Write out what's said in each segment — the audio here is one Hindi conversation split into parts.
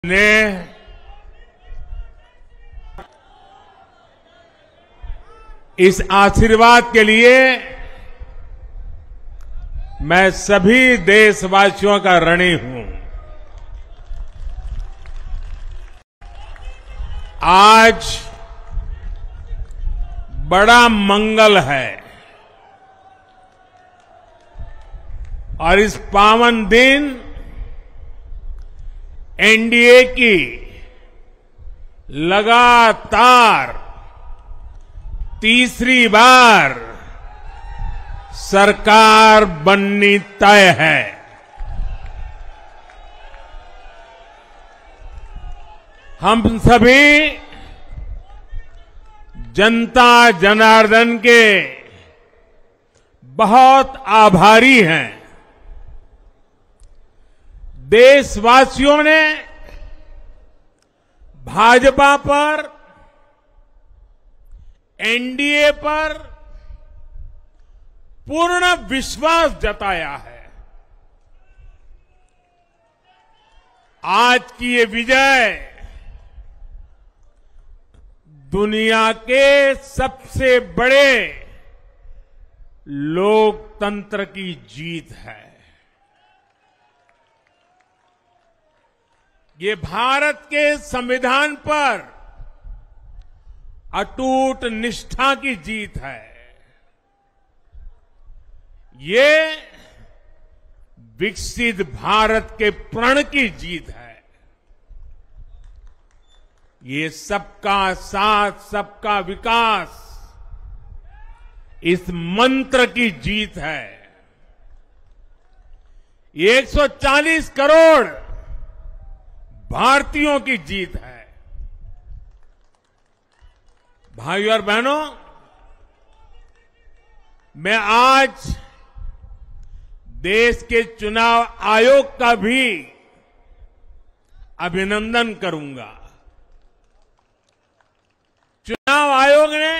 ने इस आशीर्वाद के लिए मैं सभी देशवासियों का ऋणी हूं। आज बड़ा मंगल है और इस पावन दिन एनडीए की लगातार तीसरी बार सरकार बननी तय है। हम सभी जनता जनार्दन के बहुत आभारी हैं। देशवासियों ने भाजपा पर, एनडीए पर पूर्ण विश्वास जताया है। आज की ये विजय दुनिया के सबसे बड़े लोकतंत्र की जीत है। ये भारत के संविधान पर अटूट निष्ठा की जीत है। ये विकसित भारत के प्रण की जीत है। ये सबका साथ, सबका विकास, इस मंत्र की जीत है। ये 140 करोड़ भारतीयों की जीत है। भाइयों और बहनों, मैं आज देश के चुनाव आयोग का भी अभिनंदन करूंगा। चुनाव आयोग ने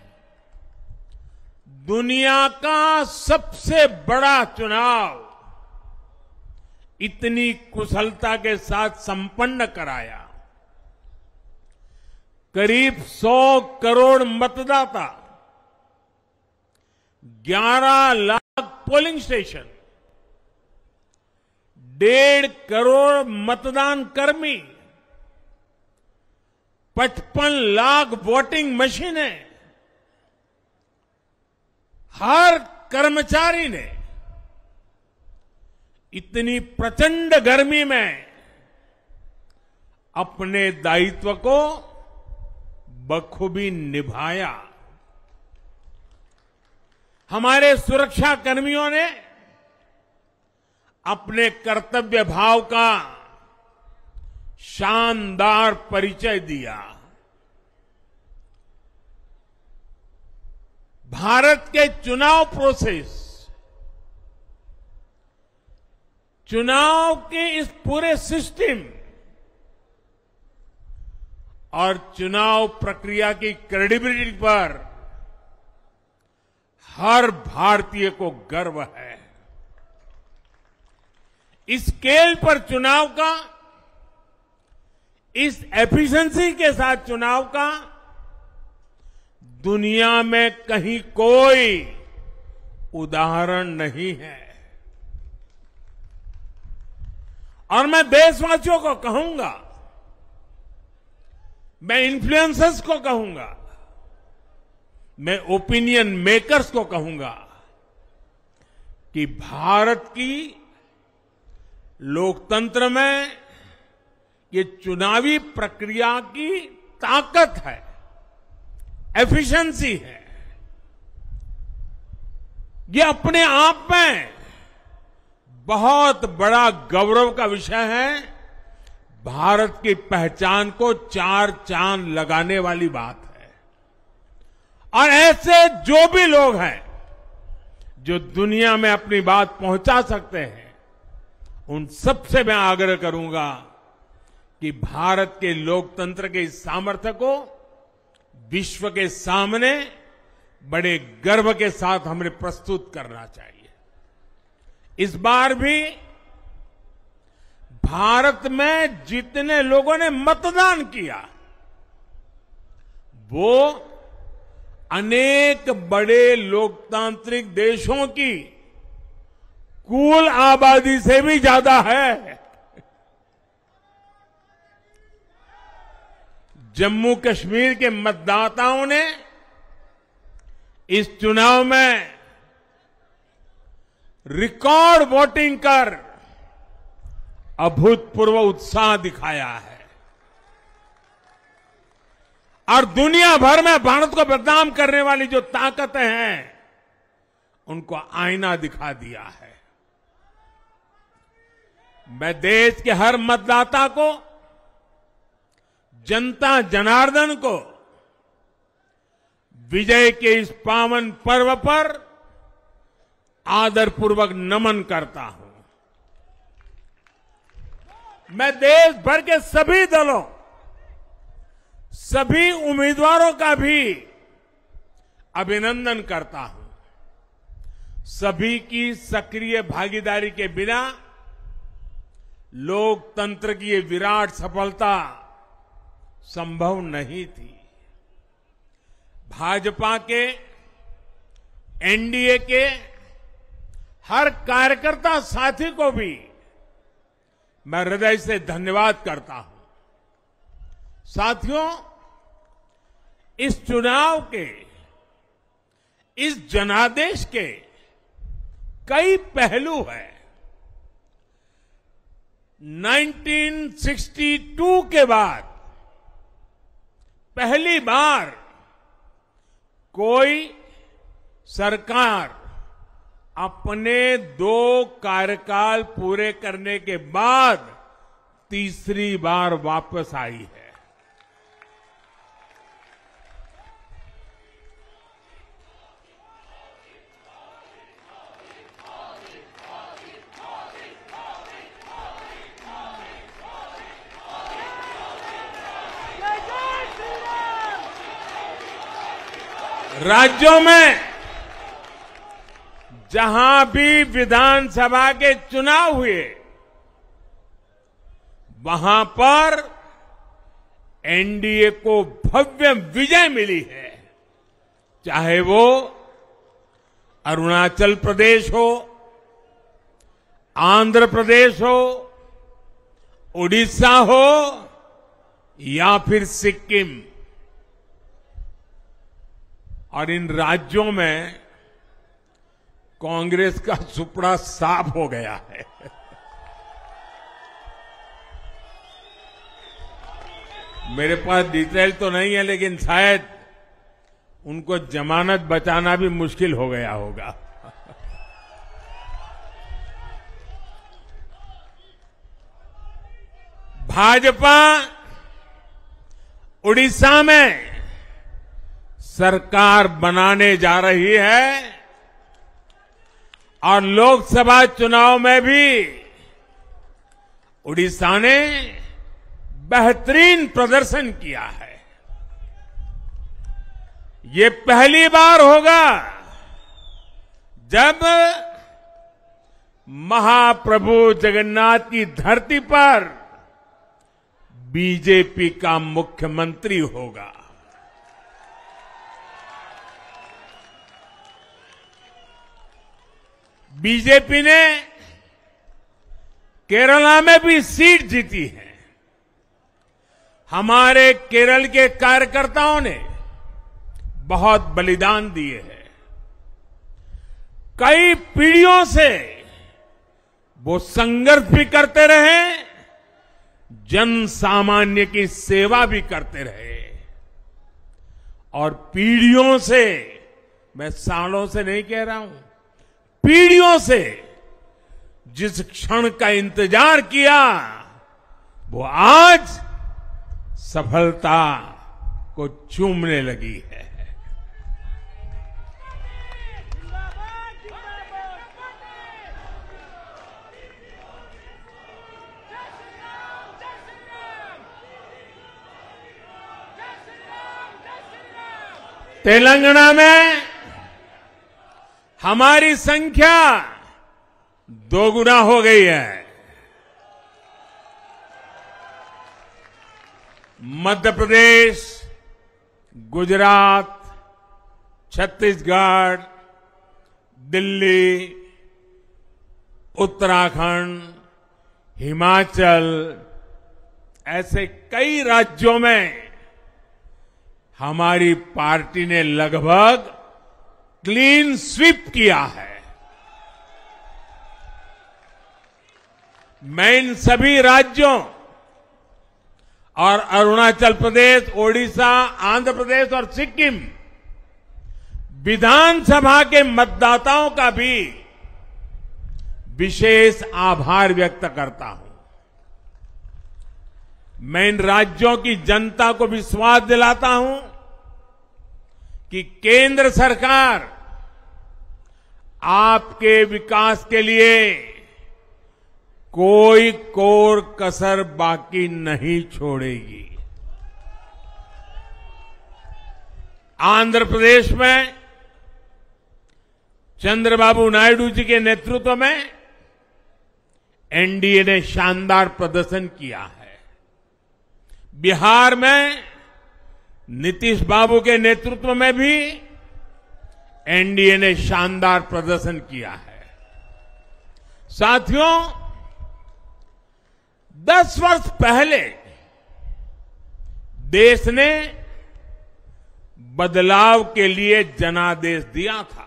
दुनिया का सबसे बड़ा चुनाव इतनी कुशलता के साथ संपन्न कराया। करीब 100 करोड़ मतदाता, 11 लाख पोलिंग स्टेशन, 1.5 करोड़ मतदान कर्मी, 55 लाख वोटिंग मशीनें, हर कर्मचारी ने इतनी प्रचंड गर्मी में अपने दायित्व को बखूबी निभाया। हमारे सुरक्षा कर्मियों ने अपने कर्तव्य भाव का शानदार परिचय दिया। भारत के चुनाव प्रोसेस, चुनाव के इस पूरे सिस्टम और चुनाव प्रक्रिया की क्रेडिबिलिटी पर हर भारतीय को गर्व है। इस स्केल पर चुनाव का, इस एफिशिएंसी के साथ चुनाव का दुनिया में कहीं कोई उदाहरण नहीं है। और मैं देशवासियों को कहूंगा, मैं इन्फ्लुएंसर्स को कहूंगा, मैं ओपिनियन मेकर्स को कहूंगा कि भारत की लोकतंत्र में ये चुनावी प्रक्रिया की ताकत है, एफिशिएंसी है। ये अपने आप में बहुत बड़ा गौरव का विषय है। भारत की पहचान को 4 चांद लगाने वाली बात है। और ऐसे जो भी लोग हैं जो दुनिया में अपनी बात पहुंचा सकते हैं, उन सबसे मैं आग्रह करूंगा कि भारत के लोकतंत्र के इस सामर्थ्य को विश्व के सामने बड़े गर्व के साथ हमें प्रस्तुत करना चाहिए। इस बार भी भारत में जितने लोगों ने मतदान किया वो अनेक बड़े लोकतांत्रिक देशों की कुल आबादी से भी ज्यादा है। जम्मू कश्मीर के मतदाताओं ने इस चुनाव में रिकॉर्ड वोटिंग कर अभूतपूर्व उत्साह दिखाया है और दुनिया भर में भारत को बदनाम करने वाली जो ताकतें हैं उनको आईना दिखा दिया है। मैं देश के हर मतदाता को, जनता जनार्दन को विजय के इस पावन पर्व पर आदरपूर्वक नमन करता हूं। मैं देश भर के सभी दलों, सभी उम्मीदवारों का भी अभिनंदन करता हूं। सभी की सक्रिय भागीदारी के बिना लोकतंत्र की ये विराट सफलता संभव नहीं थी। भाजपा के, एनडीए के हर कार्यकर्ता साथी को भी मैं हृदय से धन्यवाद करता हूं। साथियों, इस चुनाव के, इस जनादेश के कई पहलू हैं। 1962 के बाद पहली बार कोई सरकार अपने 2 कार्यकाल पूरे करने के बाद तीसरी बार वापस आई है। राज्यों में जहां भी विधानसभा के चुनाव हुए वहां पर एनडीए को भव्य विजय मिली है। चाहे वो अरुणाचल प्रदेश हो, आंध्र प्रदेश हो, उड़ीसा हो या फिर सिक्किम। और इन राज्यों में कांग्रेस का सुपड़ा साफ हो गया है। मेरे पास डिटेल तो नहीं है, लेकिन शायद उनको जमानत बचाना भी मुश्किल हो गया होगा। भाजपा उड़ीसा में सरकार बनाने जा रही है और लोकसभा चुनाव में भी उड़ीसा ने बेहतरीन प्रदर्शन किया है। ये पहली बार होगा जब महाप्रभु जगन्नाथ की धरती पर बीजेपी का मुख्यमंत्री होगा। बीजेपी ने केरला में भी सीट जीती है। हमारे केरल के कार्यकर्ताओं ने बहुत बलिदान दिए हैं। कई पीढ़ियों से वो संघर्ष भी करते रहे, जन सामान्य की सेवा भी करते रहे और पीढ़ियों से, मैं सालों से नहीं कह रहा हूं, पीढ़ियों से जिस क्षण का इंतजार किया वो आज सफलता को चूमने लगी है। तेलंगाना में हमारी संख्या 2 गुना हो गई है। मध्य प्रदेश, गुजरात, छत्तीसगढ़, दिल्ली, उत्तराखंड, हिमाचल, ऐसे कई राज्यों में हमारी पार्टी ने लगभग क्लीन स्वीप किया है। मैं इन सभी राज्यों और अरुणाचल प्रदेश, ओडिशा, आंध्र प्रदेश और सिक्किम विधानसभा के मतदाताओं का भी विशेष आभार व्यक्त करता हूं। मैं इन राज्यों की जनता को विश्वास दिलाता हूं कि केंद्र सरकार आपके विकास के लिए कोई कोर कसर बाकी नहीं छोड़ेगी। आंध्र प्रदेश में चंद्रबाबू नायडू जी के नेतृत्व में एनडीए ने शानदार प्रदर्शन किया है। बिहार में नीतीश बाबू के नेतृत्व में भी एनडीए ने शानदार प्रदर्शन किया है। साथियों, 10 वर्ष पहले देश ने बदलाव के लिए जनादेश दिया था।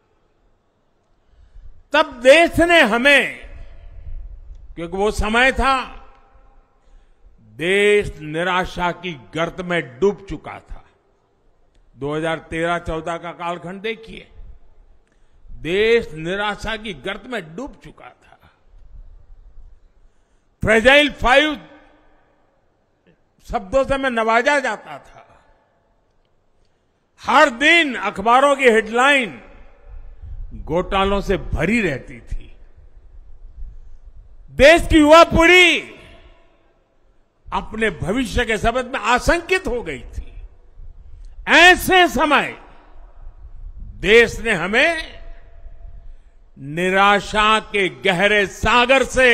तब देश ने हमें, क्योंकि वो समय था देश निराशा की गर्त में डूब चुका था। 2013-14 का कालखंड देखिए, देश निराशा की गर्त में डूब चुका था। फ्रेजाइल 5 शब्दों से मैं नवाजा जाता था। हर दिन अखबारों की हेडलाइन घोटालों से भरी रहती थी। देश की युवा पीढ़ी अपने भविष्य के संबंध में आशंकित हो गई थी। ऐसे समय देश ने हमें निराशा के गहरे सागर से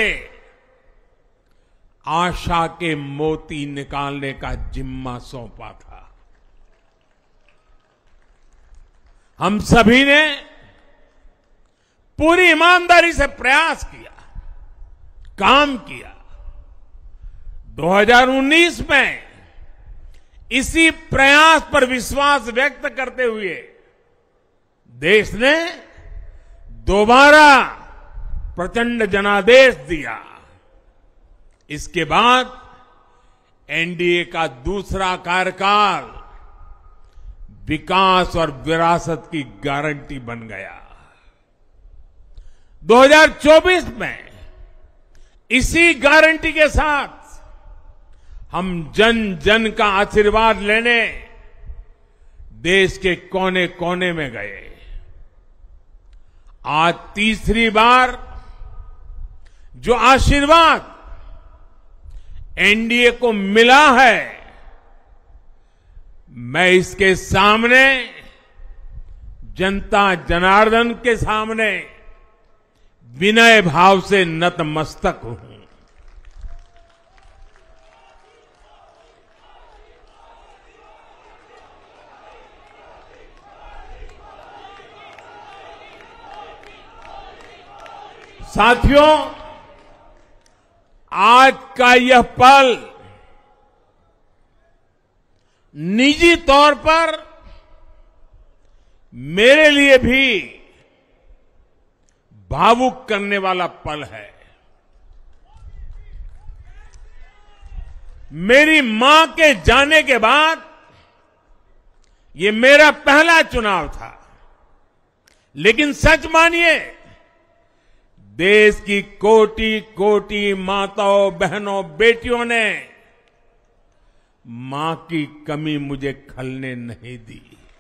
आशा के मोती निकालने का जिम्मा सौंपा था। हम सभी ने पूरी ईमानदारी से प्रयास किया, काम किया। 2019 में इसी प्रयास पर विश्वास व्यक्त करते हुए देश ने दोबारा प्रचंड जनादेश दिया। इसके बाद एनडीए का दूसरा कार्यकाल विकास और विरासत की गारंटी बन गया। 2024 में इसी गारंटी के साथ हम जन जन का आशीर्वाद लेने देश के कोने कोने में गए। आज तीसरी बार जो आशीर्वाद एनडीए को मिला है, मैं इसके सामने, जनता जनार्दन के सामने विनय भाव से नतमस्तक हूं। साथियों, आज का यह पल निजी तौर पर मेरे लिए भी भावुक करने वाला पल है। मेरी मां के जाने के बाद ये मेरा पहला चुनाव था, लेकिन सच मानिए, देश की कोटि कोटि माताओं, बहनों, बेटियों ने मां की कमी मुझे खलने नहीं दी।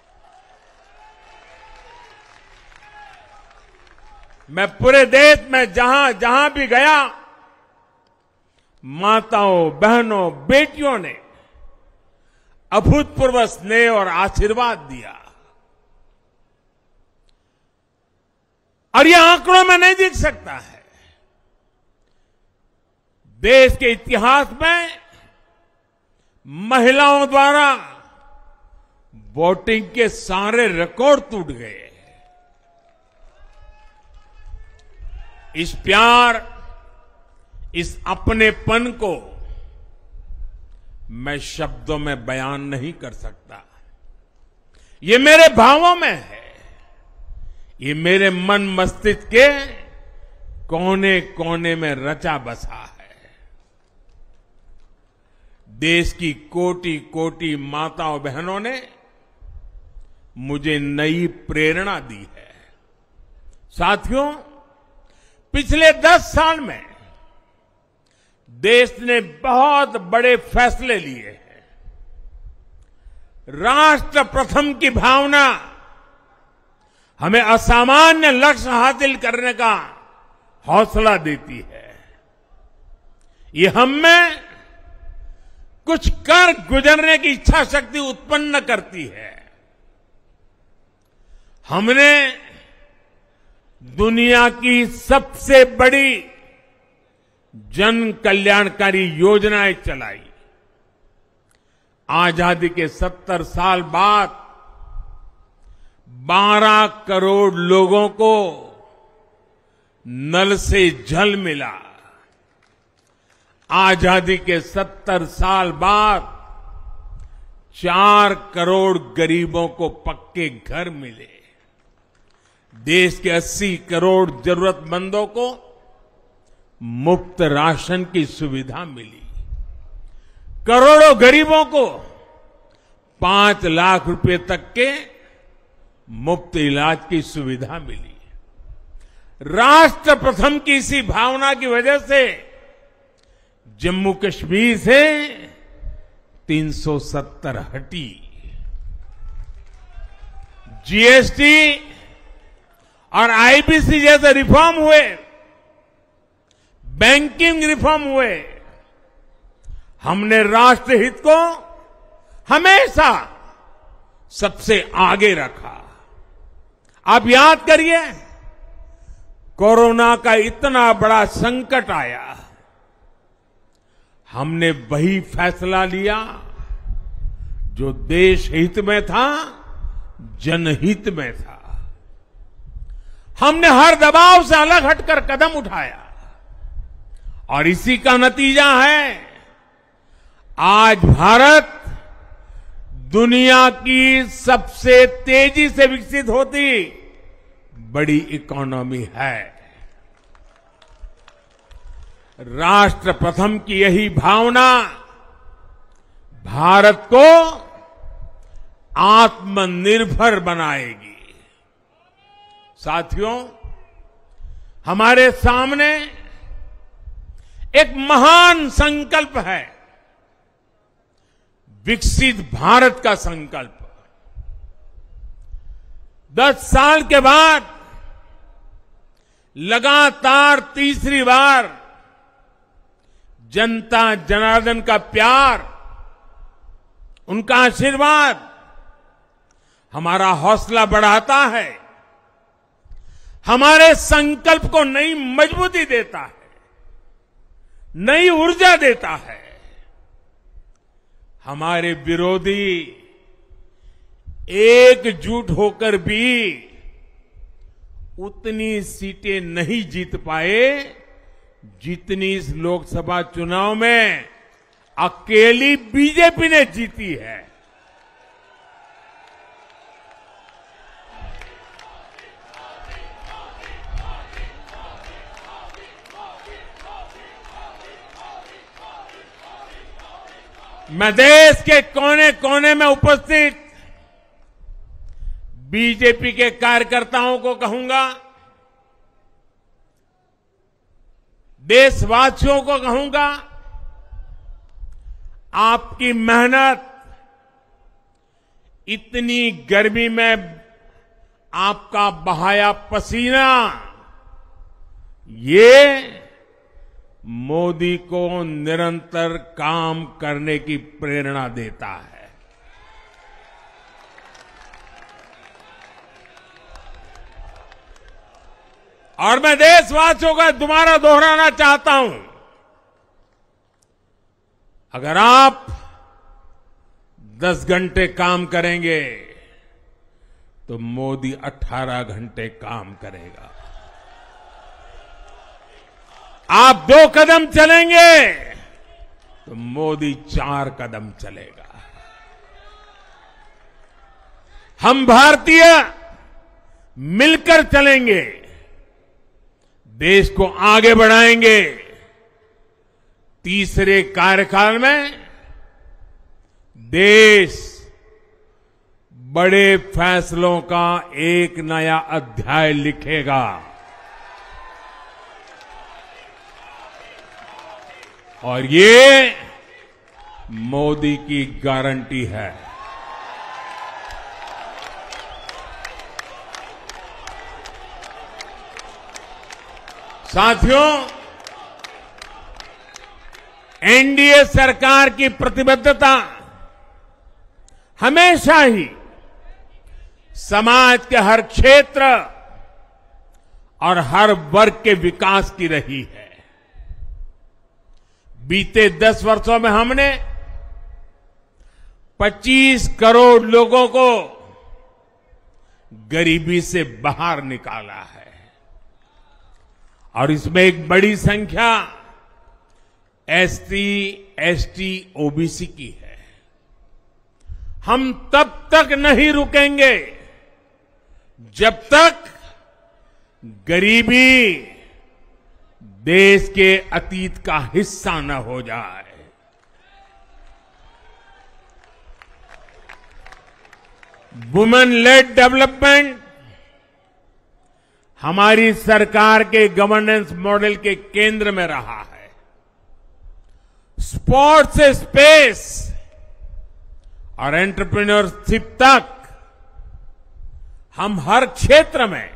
मैं पूरे देश में जहां जहां भी गया, माताओं, बहनों, बेटियों ने अभूतपूर्व स्नेह और आशीर्वाद दिया। और यह आंकड़ों में नहीं दिख सकता है। देश के इतिहास में महिलाओं द्वारा वोटिंग के सारे रिकॉर्ड टूट गए। इस प्यार, इस अपनेपन को मैं शब्दों में बयान नहीं कर सकता। ये मेरे भावों में है, ये मेरे मन मस्तिष्क के कोने कोने में रचा बसा है। देश की कोटि कोटि माताओं बहनों ने मुझे नई प्रेरणा दी है। साथियों, पिछले 10 साल में देश ने बहुत बड़े फैसले लिए हैं। राष्ट्र प्रथम की भावना हमें असामान्य लक्ष्य हासिल करने का हौसला देती है। ये हम में कुछ कर गुजरने की इच्छा शक्ति उत्पन्न करती है। हमने दुनिया की सबसे बड़ी जन कल्याणकारी योजनाएं चलाई। आजादी के 70 साल बाद 12 करोड़ लोगों को नल से जल मिला। आजादी के 70 साल बाद 4 करोड़ गरीबों को पक्के घर मिले। देश के 80 करोड़ जरूरतमंदों को मुफ्त राशन की सुविधा मिली। करोड़ों गरीबों को 5 लाख रुपए तक के मुफ्त इलाज की सुविधा मिली। राष्ट्र प्रथम की इसी भावना की वजह से जम्मू कश्मीर से 370 हटी। जीएसटी और आईबीसी जैसे रिफॉर्म हुए, बैंकिंग रिफॉर्म हुए। हमने राष्ट्रहित को हमेशा सबसे आगे रखा। आप याद करिए, कोरोना का इतना बड़ा संकट आया, हमने वही फैसला लिया जो देश हित में था, जनहित में था। हमने हर दबाव से अलग हटकर कदम उठाया और इसी का नतीजा है आज भारत दुनिया की सबसे तेजी से विकसित होती बड़ी इकोनॉमी है। राष्ट्र प्रथम की यही भावना भारत को आत्मनिर्भर बनाएगी। साथियों, हमारे सामने एक महान संकल्प है, विकसित भारत का संकल्प। 10 साल के बाद लगातार तीसरी बार जनता जनार्दन का प्यार, उनका आशीर्वाद हमारा हौसला बढ़ाता है, हमारे संकल्प को नई मजबूती देता है, नई ऊर्जा देता है। हमारे विरोधी एकजुट होकर भी उतनी सीटें नहीं जीत पाए जितनी इस लोकसभा चुनाव में अकेली बीजेपी ने जीती है। मैं देश के कोने कोने में उपस्थित बीजेपी के कार्यकर्ताओं को कहूंगा, देशवासियों को कहूंगा, आपकी मेहनत, इतनी गर्मी में आपका बहाया पसीना, ये मोदी को निरंतर काम करने की प्रेरणा देता है। और मैं देशवासियों का दोबारा दोहराना चाहता हूं, अगर आप 10 घंटे काम करेंगे तो मोदी 18 घंटे काम करेगा। आप 2 कदम चलेंगे तो मोदी 4 कदम चलेगा। हम भारतीय मिलकर चलेंगे, देश को आगे बढ़ाएंगे। तीसरे कार्यकाल में देश बड़े फैसलों का एक नया अध्याय लिखेगा। और ये मोदी की गारंटी है। साथियों, एनडीए सरकार की प्रतिबद्धता हमेशा ही समाज के हर क्षेत्र और हर वर्ग के विकास की रही है। बीते 10 वर्षों में हमने 25 करोड़ लोगों को गरीबी से बाहर निकाला है और इसमें एक बड़ी संख्या एसटी, एसटी, ओबीसी की है। हम तब तक नहीं रुकेंगे जब तक गरीबी देश के अतीत का हिस्सा न हो जाए। वुमेन लेड डेवलपमेंट हमारी सरकार के गवर्नेंस मॉडल के केंद्र में रहा है। स्पोर्ट्स से स्पेस और एंटरप्रेन्योरशिप तक हम हर क्षेत्र में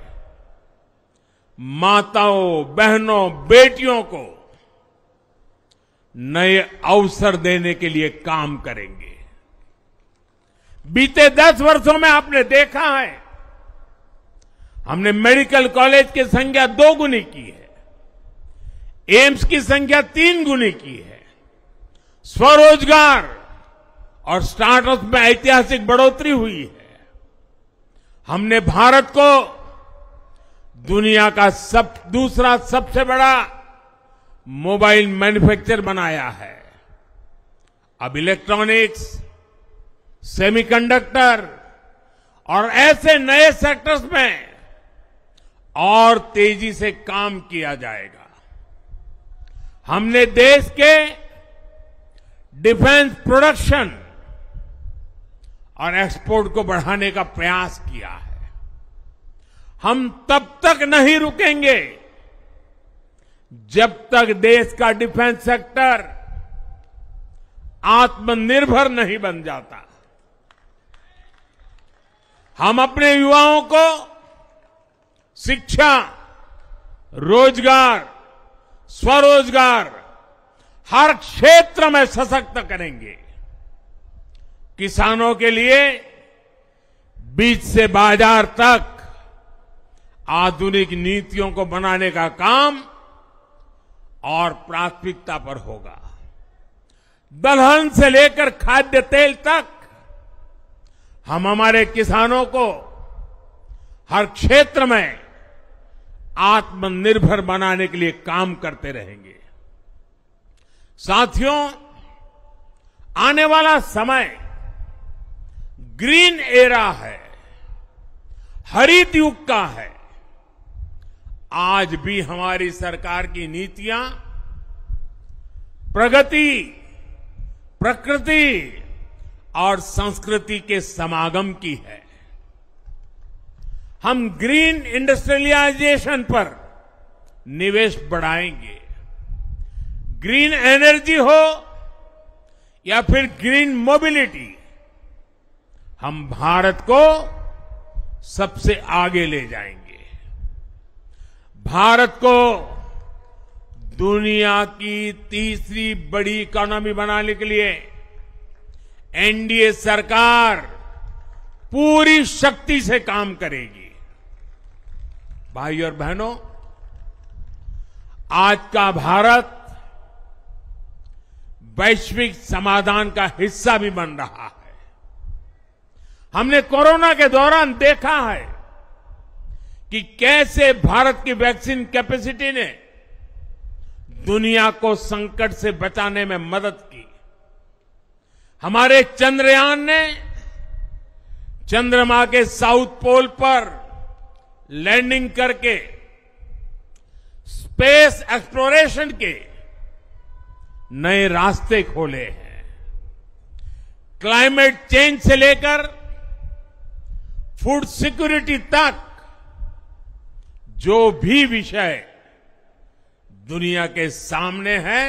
माताओं, बहनों, बेटियों को नए अवसर देने के लिए काम करेंगे। बीते 10 वर्षों में आपने देखा है, हमने मेडिकल कॉलेज की संख्या 2 गुनी की है, एम्स की संख्या 3 गुनी की है, स्वरोजगार और स्टार्टअप में ऐतिहासिक बढ़ोतरी हुई है। हमने भारत को दुनिया का दूसरा सबसे बड़ा मोबाइल मैन्युफैक्चर बनाया है। अब इलेक्ट्रॉनिक्स, सेमीकंडक्टर और ऐसे नए सेक्टर्स में और तेजी से काम किया जाएगा। हमने देश के डिफेंस प्रोडक्शन और एक्सपोर्ट को बढ़ाने का प्रयास किया है। हम तब तक नहीं रुकेंगे जब तक देश का डिफेंस सेक्टर आत्मनिर्भर नहीं बन जाता। हम अपने युवाओं को शिक्षा, रोजगार, स्वरोजगार हर क्षेत्र में सशक्त करेंगे। किसानों के लिए बीज से बाजार तक आधुनिक नीतियों को बनाने का काम और प्राथमिकता पर होगा। दलहन से लेकर खाद्य तेल तक हम हमारे किसानों को हर क्षेत्र में आत्मनिर्भर बनाने के लिए काम करते रहेंगे। साथियों, आने वाला समय ग्रीन एरा है, हरित युग का है। आज भी हमारी सरकार की नीतियां प्रगति, प्रकृति और संस्कृति के समागम की है। हम ग्रीन इंडस्ट्रियलाइजेशन पर निवेश बढ़ाएंगे। ग्रीन एनर्जी हो या फिर ग्रीन मोबिलिटी, हम भारत को सबसे आगे ले जाएंगे। भारत को दुनिया की तीसरी बड़ी इकोनॉमी बनाने के लिए एनडीए सरकार पूरी शक्ति से काम करेगी। भाई और बहनों, आज का भारत वैश्विक समाधान का हिस्सा भी बन रहा है। हमने कोरोना के दौरान देखा है कि कैसे भारत की वैक्सीन कैपेसिटी ने दुनिया को संकट से बचाने में मदद की। हमारे चंद्रयान ने चंद्रमा के साउथ पोल पर लैंडिंग करके स्पेस एक्सप्लोरेशन के नए रास्ते खोले हैं। क्लाइमेट चेंज से लेकर फूड सिक्योरिटी तक जो भी विषय दुनिया के सामने है,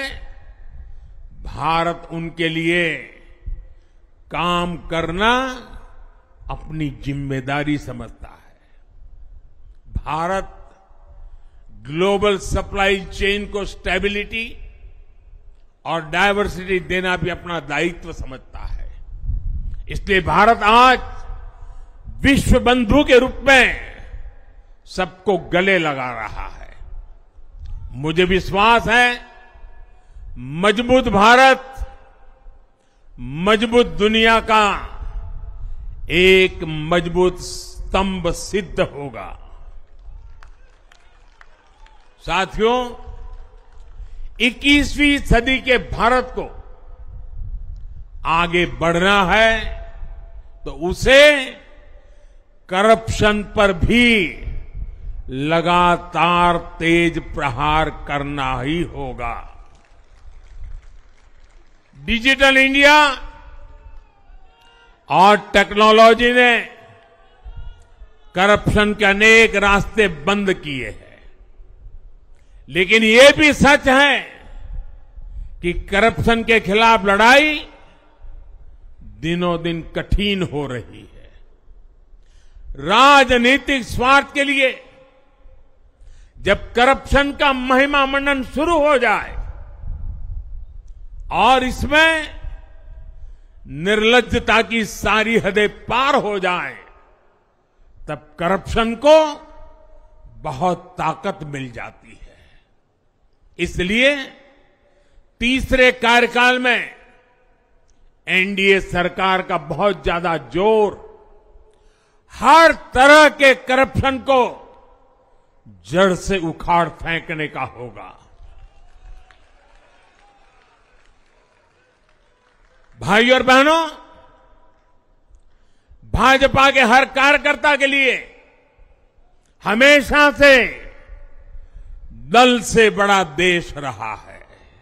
भारत उनके लिए काम करना अपनी जिम्मेदारी समझता है। भारत ग्लोबल सप्लाई चेन को स्टेबिलिटी और डायवर्सिटी देना भी अपना दायित्व समझता है। इसलिए भारत आज विश्व बंधु के रूप में सबको गले लगा रहा है। मुझे विश्वास है मजबूत भारत मजबूत दुनिया का एक मजबूत स्तंभ सिद्ध होगा। साथियों, 21वीं सदी के भारत को आगे बढ़ना है तो उसे करप्शन पर भी लगातार तेज प्रहार करना ही होगा। डिजिटल इंडिया और टेक्नोलॉजी ने करप्शन के अनेक रास्ते बंद किए हैं, लेकिन ये भी सच है कि करप्शन के खिलाफ लड़ाई दिनों दिन कठिन हो रही है। राजनीतिक स्वार्थ के लिए जब करप्शन का महिमा मंडन शुरू हो जाए और इसमें निर्लज्जता की सारी हदें पार हो जाए, तब करप्शन को बहुत ताकत मिल जाती है। इसलिए तीसरे कार्यकाल में एनडीए सरकार का बहुत ज्यादा जोर हर तरह के करप्शन को जड़ से उखाड़ फेंकने का होगा। भाइयों और बहनों, भाजपा के हर कार्यकर्ता के लिए हमेशा से दल से बड़ा देश रहा है।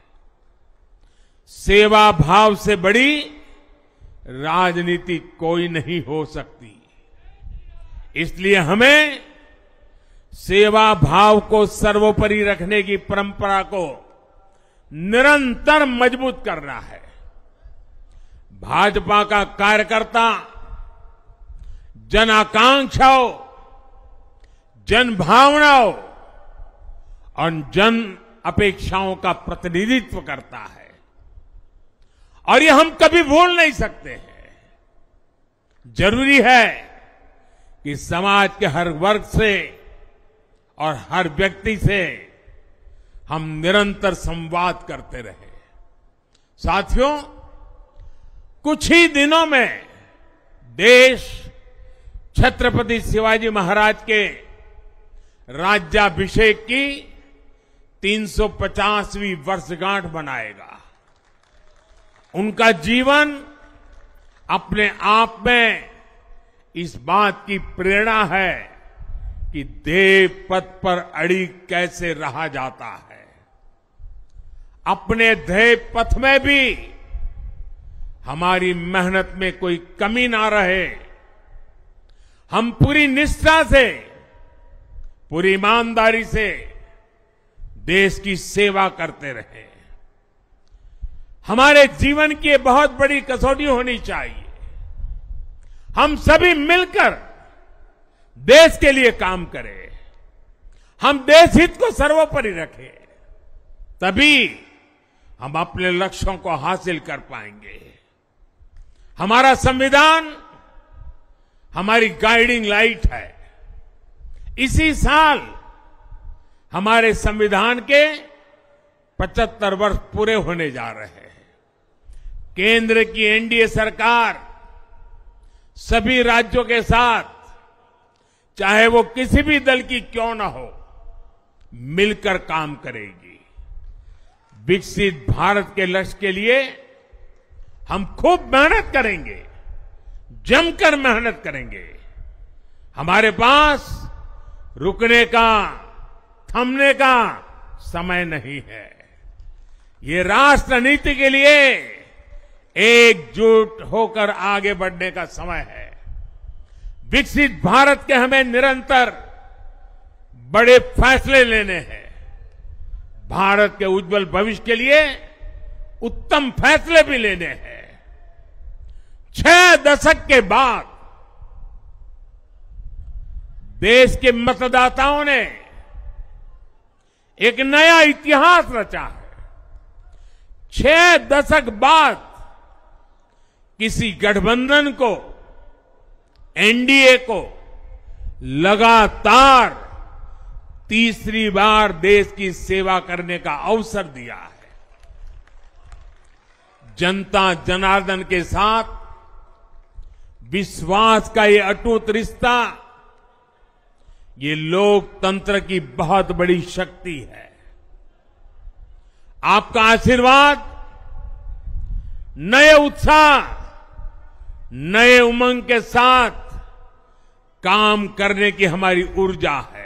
सेवा भाव से बड़ी राजनीति कोई नहीं हो सकती। इसलिए हमें सेवा भाव को सर्वोपरि रखने की परंपरा को निरंतर मजबूत करना है। भाजपा का कार्यकर्ता जन आकांक्षाओं, जन भावनाओं और जन अपेक्षाओं का प्रतिनिधित्व करता है और ये हम कभी भूल नहीं सकते हैं। जरूरी है कि समाज के हर वर्ग से और हर व्यक्ति से हम निरंतर संवाद करते रहे। साथियों, कुछ ही दिनों में देश छत्रपति शिवाजी महाराज के राज्याभिषेक की 350वीं वर्षगांठ मनाएगा। उनका जीवन अपने आप में इस बात की प्रेरणा है कि देव पथ पर अड़ी कैसे रहा जाता है। अपने देव पथ में भी हमारी मेहनत में कोई कमी ना रहे। हम पूरी निष्ठा से, पूरी ईमानदारी से देश की सेवा करते रहे। हमारे जीवन की बहुत बड़ी कसौटी होनी चाहिए। हम सभी मिलकर देश के लिए काम करें, हम देश हित को सर्वोपरि रखें, तभी हम अपने लक्ष्यों को हासिल कर पाएंगे। हमारा संविधान हमारी गाइडिंग लाइट है। इसी साल हमारे संविधान के 75 वर्ष पूरे होने जा रहे हैं। केंद्र की एनडीए सरकार सभी राज्यों के साथ, चाहे वो किसी भी दल की क्यों न हो, मिलकर काम करेगी। विकसित भारत के लक्ष्य के लिए हम खूब मेहनत करेंगे, जमकर मेहनत करेंगे। हमारे पास रुकने का, थमने का समय नहीं है। ये राष्ट्र नीति के लिए एकजुट होकर आगे बढ़ने का समय है। विकसित भारत के हमें निरंतर बड़े फैसले लेने हैं। भारत के उज्जवल भविष्य के लिए उत्तम फैसले भी लेने हैं। 6 दशक के बाद देश के मतदाताओं ने एक नया इतिहास रचा है। 6 दशक बाद किसी गठबंधन को, एनडीए को लगातार तीसरी बार देश की सेवा करने का अवसर दिया है। जनता जनार्दन के साथ विश्वास का ये अटूट रिश्ता, ये लोकतंत्र की बहुत बड़ी शक्ति है। आपका आशीर्वाद नए उत्साह, नए उमंग के साथ काम करने की हमारी ऊर्जा है।